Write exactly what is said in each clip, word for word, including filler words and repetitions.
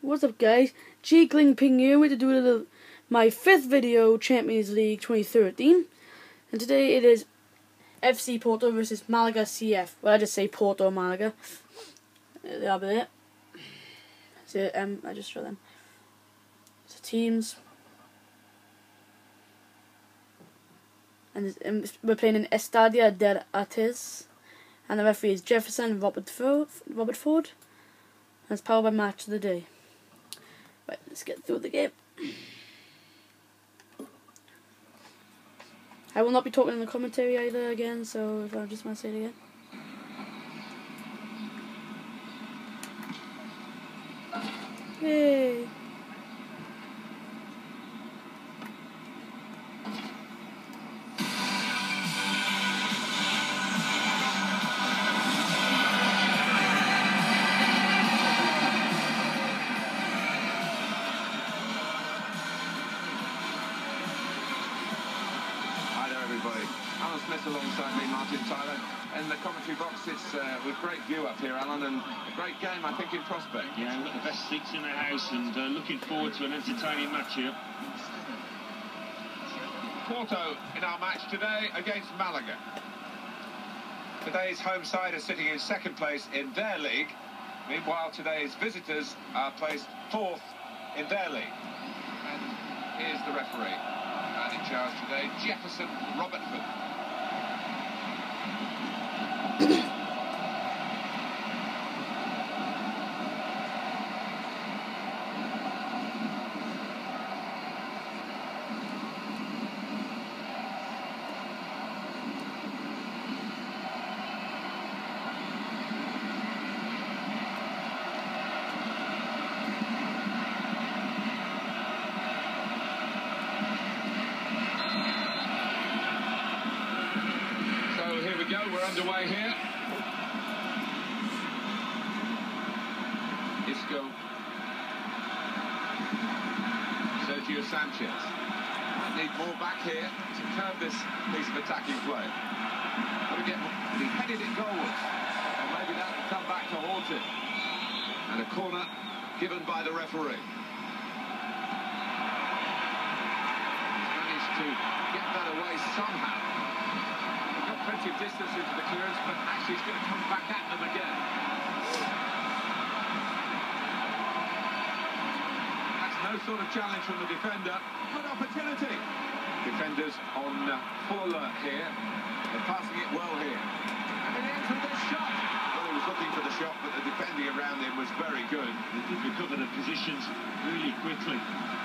What's up, guys? Jiggling Ping here with to do a little, my fifth video, Champions League twenty thirteen, and today it is F C Porto versus Malaga C F. Well, I just say Porto Malaga. They are there. So um, I just show them. So teams, and um, we're playing in Estadio del Artes, and the referee is Jefferson Robert Ford. Robert Ford. And it's powered by Match of the Day. Right, let's get through the game. I will not be talking in the commentary either again, so if I just want to say it again. Yay! Alan Smith alongside me, Martin Tyler. In the commentary box, it's uh, with great view up here, Alan, and a great game, I think, in prospect. Yeah, we've got the best seats in the house, and uh, looking forward to an entertaining match here. Porto in our match today against Malaga. Today's home side are sitting in second place in their league. Meanwhile, today's visitors are placed fourth in their league. And here's the referee. And in charge today, Jefferson Robert Ford. Go, we're underway here. Isco. Sergio Sanchez. Might need more back here to curb this piece of attacking play. Got to get, he headed it goalwards. And maybe that will come back to haunt him. And a corner given by the referee. Managed to get that away somehow. Plenty of distance into the clearance, but actually it's going to come back at them again. That's no sort of challenge from the defender. Good opportunity. Defenders on uh, full alert here. They're passing it well here. And it ends with a shot. Well, he was looking for the shot, but the defending around him was very good. They did recover the positions really quickly.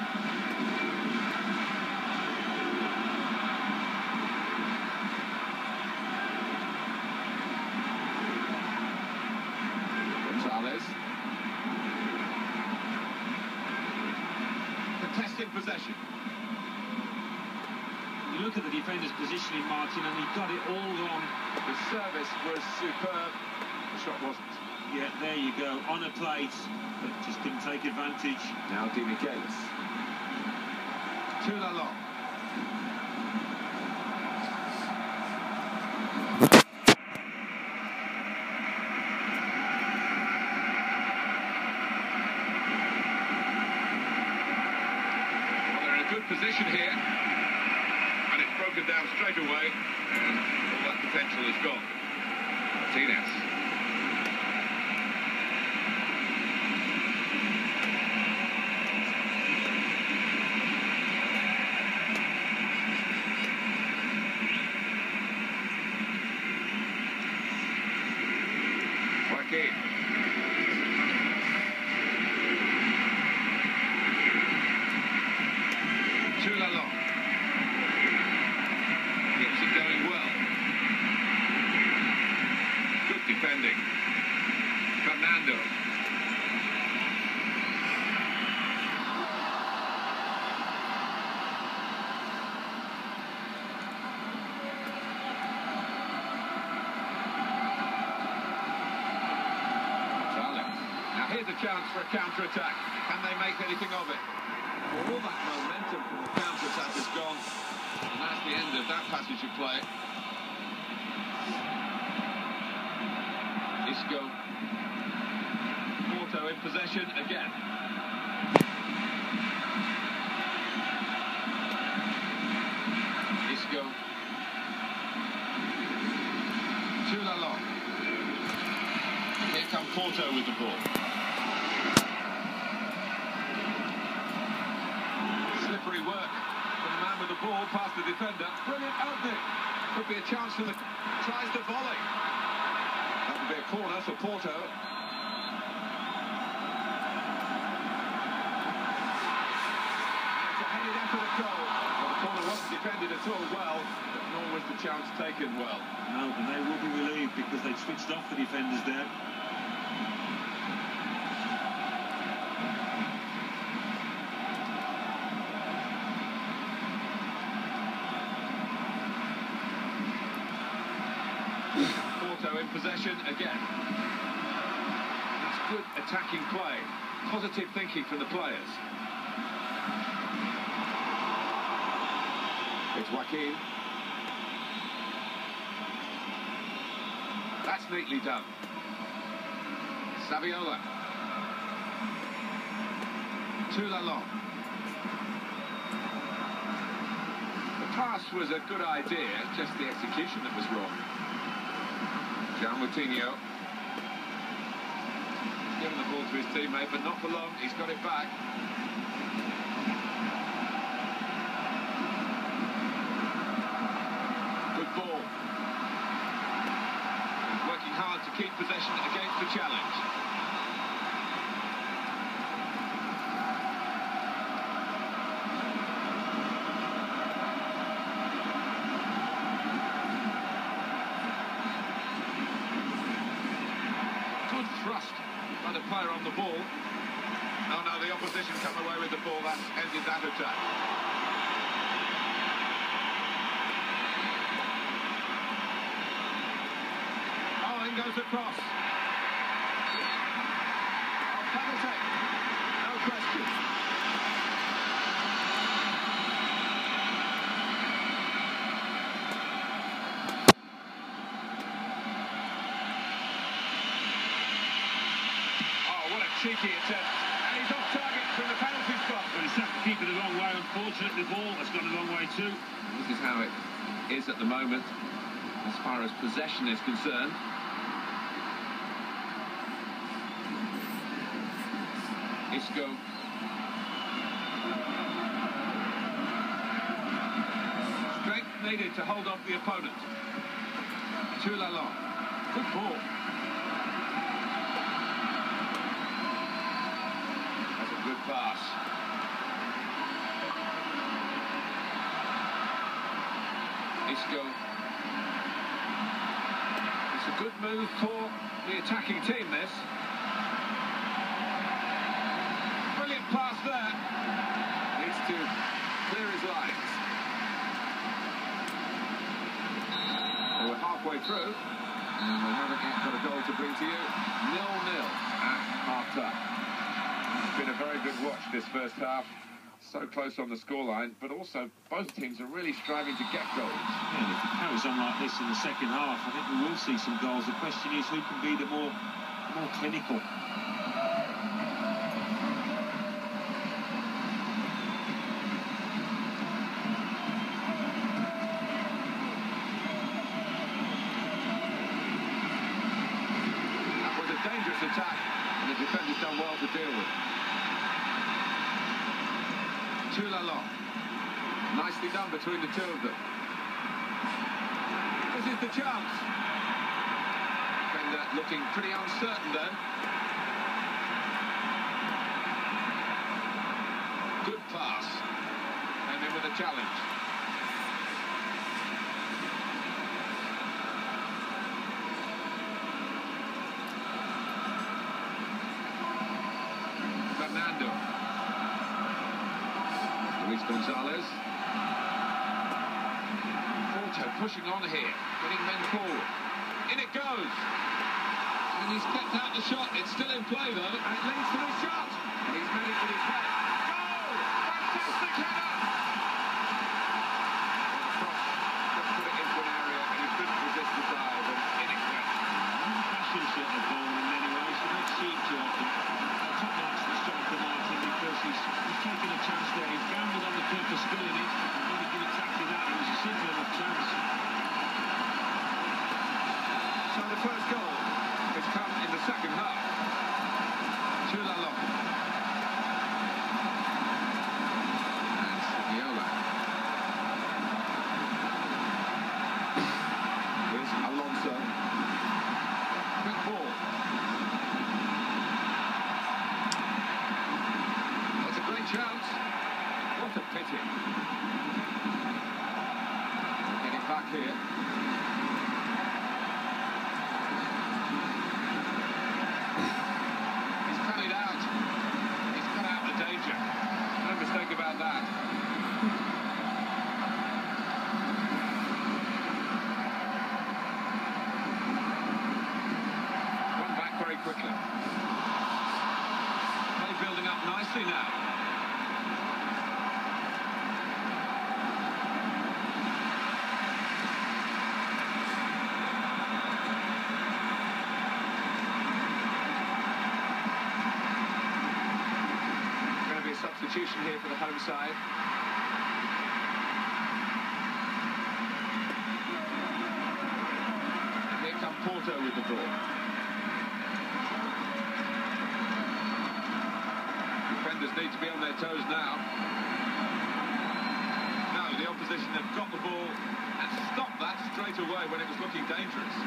Contested possession. You look at the defender's positioning, Martin, and he got it all wrong. The service was superb. The shot wasn't. Yeah, there you go. On a plate, but just couldn't take advantage. Now Dini Gates. Too long. Good position here, and it's broken down straight away, and all that potential is gone. Martinez. Joaquin. Long. Gets it going well. Good defending. Fernando. Now here's a chance for a counter-attack. Can they make anything of it? All that momentum from the counter-attack is gone, and that's the end of that passage of play. Isco. Four Porto in possession again. Isco. Too long. Here come Porto with the ball. Slippery work from the man with the ball past the defender. Brilliant opening. Could be a chance for the... Tries the volley. That would be a corner for Porto. It's a headed effort at goal. Well, the corner wasn't defended at all well, but nor was the chance taken well. No, and they will be relieved because they switched off the defenders there. Porto in possession again. It's good attacking play. Positive thinking from the players. It's Joaquin. That's neatly done. Saviola. Too long. The pass was a good idea, just the execution that was wrong. Jean Moutinho. Giving the ball to his teammate, but not for long. He's got it back. Good ball. He's working hard to keep possession against the challenge. Good thrust by the player on the ball. Oh no, the opposition come away with the ball. That's ended that attack. Oh, in goes across. Oh, penalty. No question. Cheeky attempt, and he's off target from the penalty spot. But he's had to keep it a long way. Unfortunately, the ball has gone a long way too. This is how it is at the moment, as far as possession is concerned. Isco. Strength needed to hold off the opponent. Too long. Good ball. Good pass. Isco. It's a good move for the attacking team, this. Brilliant pass there. Needs to clear his lines. Well, we're halfway through, and we haven't yet got a goal to bring to you. nil nil at half-time. It's been a very good watch this first half. So close on the scoreline, but also both teams are really striving to get goals. Yeah, and if it carries on like this in the second half, I think we will see some goals. The question is who can be the more, more clinical. That was a dangerous attack, and the defender's done well to deal with. Too long. Nicely done between the two of them. This is the chance. Defender looking pretty uncertain then. Good pass. And in with a challenge. Fernando. Luis Gonzalez. Porto pushing on here, getting men forward. In it goes. And he's kept out the shot. It's still in play though. And it leads to the shot. And he's made it with his head. Goal! Fantastic header! Cross. Just put it into an area and he couldn't resist the dive. And in it went. Fashion shot of ball in many ways. You don't see it too often. Too long. And Yola. Here's Alonso. Quick ball. That's a great chance. What a pity. We're getting back here. He's cut it out. He's cut out the danger. No mistake about that. One back very quickly. Play building up nicely now. Substitution here for the home side. And here come Porto with the ball. Defenders need to be on their toes now. Now the opposition have got the ball and stopped that straight away when it was looking dangerous.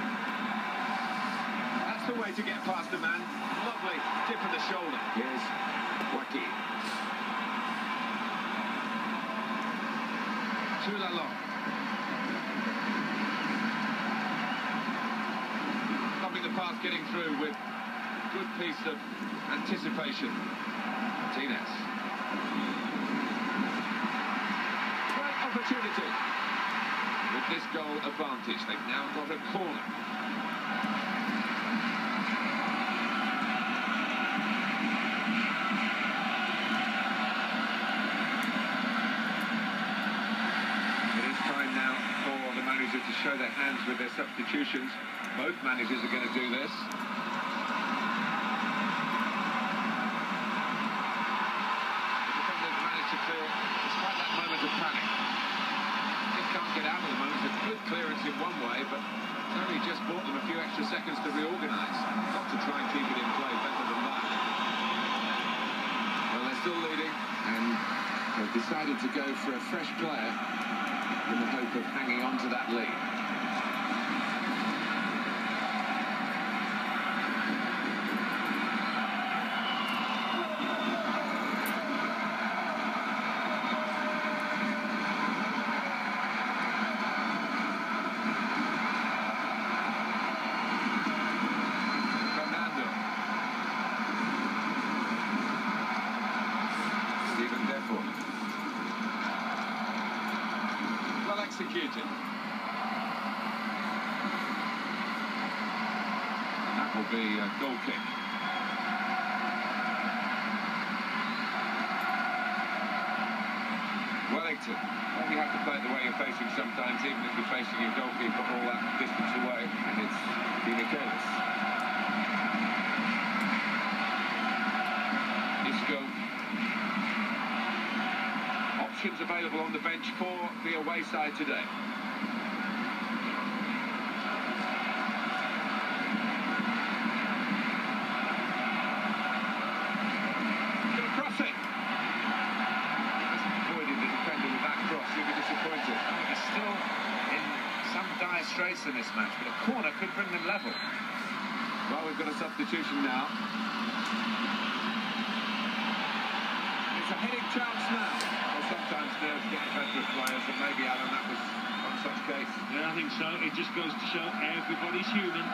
That's the way to get past a man. Lovely dip of the shoulder. Here's Joaquin. Too long. Stopping the pass, getting through with good piece of anticipation. Martinez. Great opportunity. With this goal advantage, they've now got a corner. To show their hands with their substitutions. Both managers are going to do this. The defenders managed to clear despite that moment of panic. Just can't get out at the moment. It's a good clearance in one way, but it's only just bought them a few extra seconds to reorganise. Got to try and keep it in play better than that. Well, they're still leading, and they've decided to go for a fresh player in the hope of hanging on to that lead. Fernando. Stephen Deford. Executed. And that will be a goal kick. Wellington. Well, you have to play it the way you're facing sometimes, even if you're facing your goalkeeper all that distance away, and it's Dimichelis. Isco. Options available on the bench for the away side today. Gonna cross it. Avoided the defender with that cross. You'll be disappointed. He's still in some dire straits in this match, but a corner could bring them level. Well, we've got a substitution now. It's a heading chance now. Sometimes nerves get the better of players, and maybe, Alan, that was one such case. Yeah, I think so. It just goes to show everybody's human.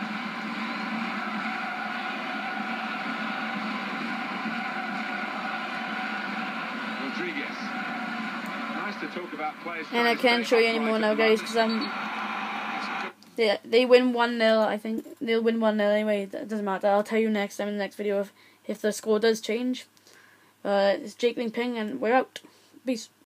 Rodriguez. Nice to talk about players. And I can't show you anymore now, guys, because I'm. They they win one nil. I think they'll win one nil anyway. It doesn't matter. I'll tell you next time in the next video if if the score does change. Uh, it's Jake Ling Ping, and we're out. Peace.